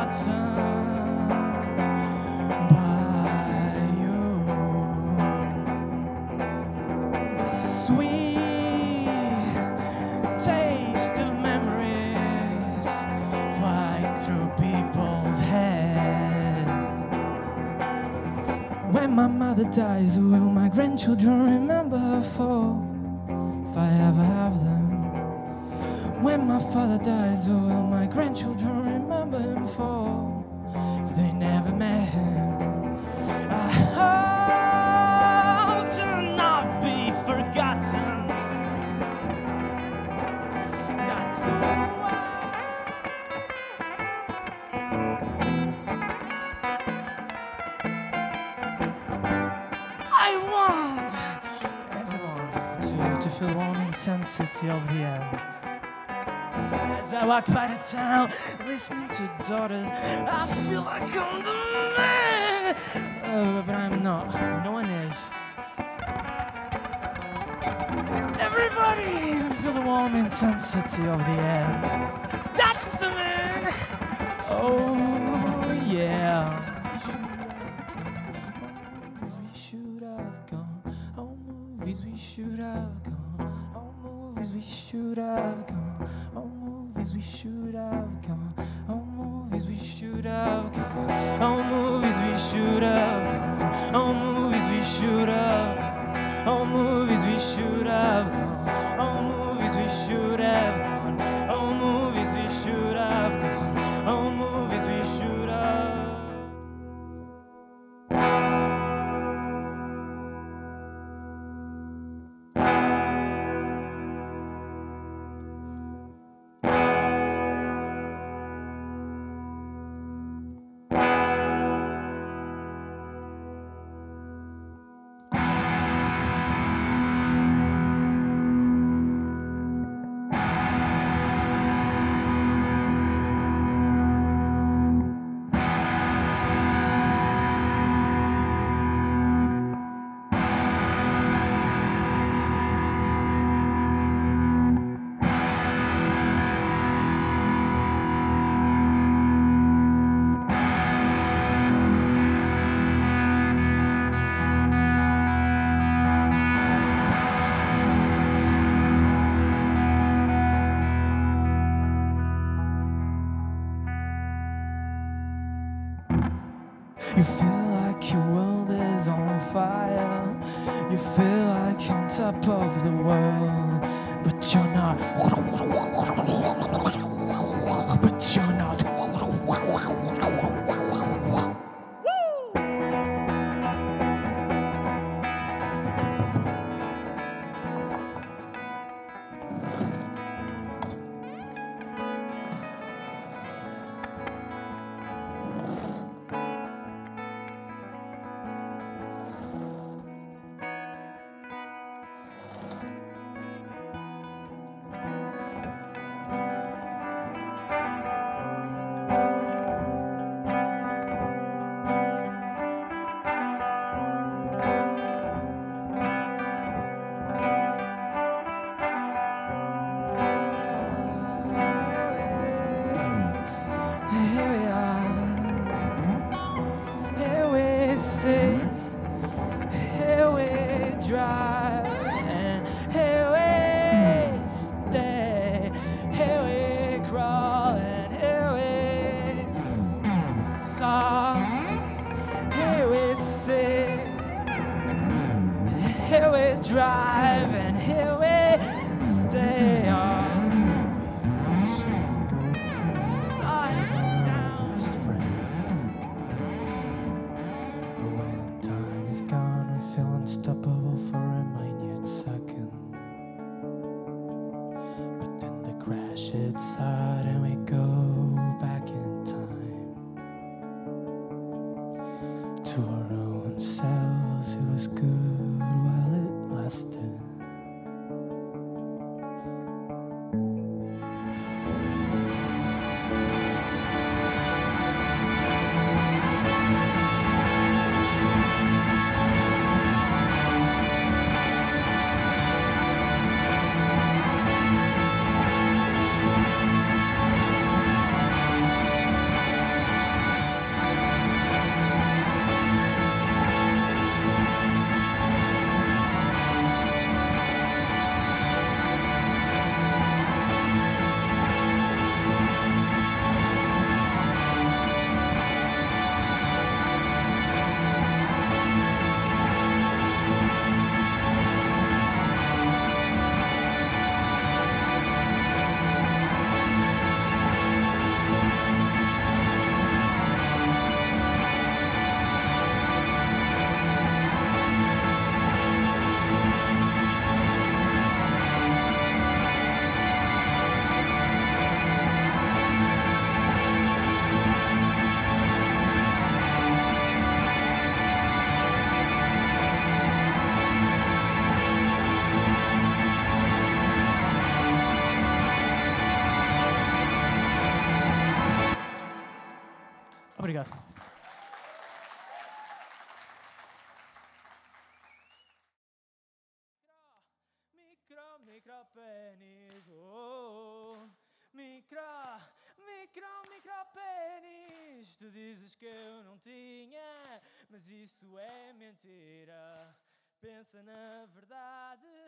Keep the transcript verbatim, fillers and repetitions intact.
forgotten by you. The sweet taste of memories flying through people's heads. When my mother dies, will my grandchildren remember her for? If I ever have them. When my father dies, will my grandchildren remember him for? If they never met him. I hope to not be forgotten. That's all I want. Everyone to, to feel one intensity of the end. As I walk by the town, listening to daughters, I feel like I'm the man. Uh, but I'm not. No one is. Everybody feel the warm intensity of the end. That's the man. Oh yeah. We should have gone. Oh, movies we should have gone. Oh, movies we should have gone. Oh, movies we should have gone. Oh, movies we should have gone. Oh, movies we should have gone. Oh, movies we should have gone. Oh, movies we should have gone. Oh, movies we should have gone. Oh, movies we should have gone. Oh, movies we should have. You feel like your world is on fire. You feel like you're on top of the world, but you're not. But you're not. Sit, here we drive, and here we stay, here we crawl, and here we song, here we sit, here we drive, and here we stay on. Unstoppable for a minute second, but then the crash hits hard and we go back in time to our own selves. It was good while it lasted. Obrigado. Micro, micro pênis, oh, micro, micro, micro pênis. Tu dizes que eu não tinha, mas isso é mentira. Pensa na verdade,